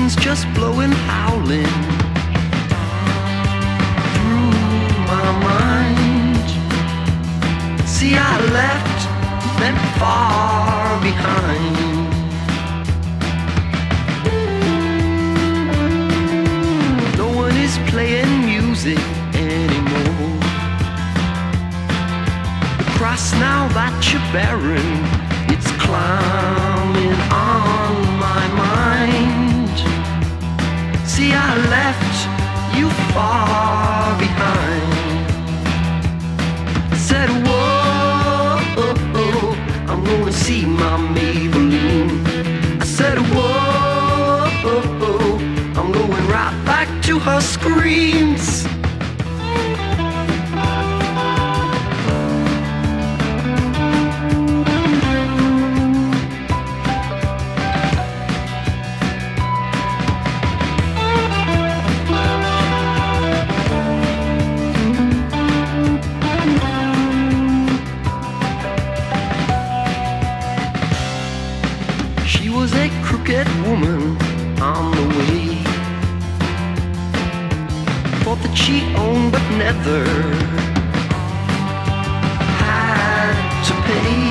wind's just blowing, howling through my mind. See, I left them far behind. No one is playing music anymore. The cross now that you're bearing, it's climbing on my mind. See, I left you far behind. I said, whoa, I'm gonna see my Maybelline. I said, whoa, I'm going right back to her screams. She was a crooked woman on the way. Thought that she owned but never had to pay.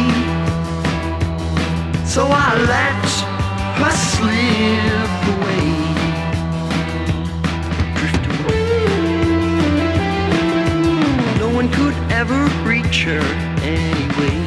So I let her slip away, drift away. No one could ever reach her anyway.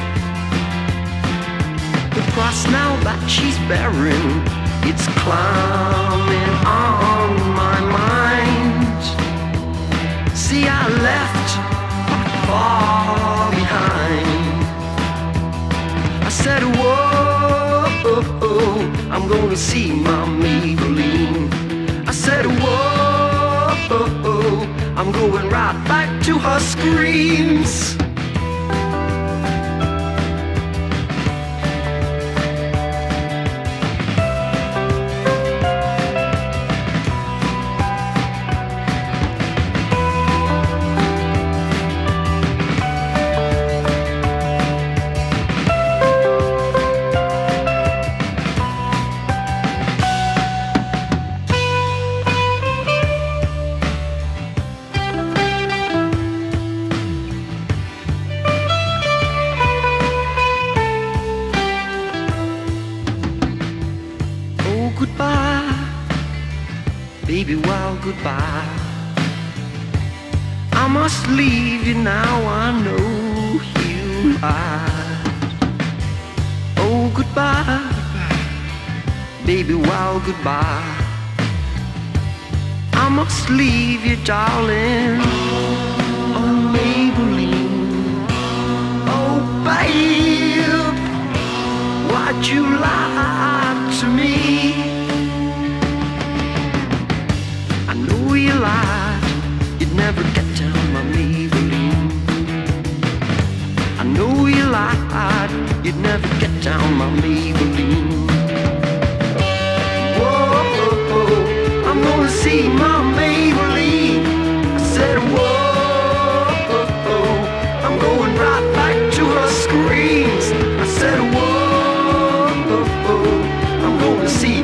The cross now that she's bearing, it's climbing on my mind. See, I left far behind. I said, whoa, I'm gonna see my Maybelline. I said, whoa, I'm going right back to her screams. Goodbye, baby, well, goodbye. I must leave you now, I know you lied. Oh, goodbye, baby, well, goodbye. I must leave you, darling. Oh, Maybelline. Oh, babe, why'd you lie to me? You lied, you'd never get down my Maybelline. I know you lied, you'd never get down my Maybelline. Whoa, I'm gonna see my Maybelline. I said, whoa, I'm going right back to her screams. I said, whoa, I'm gonna see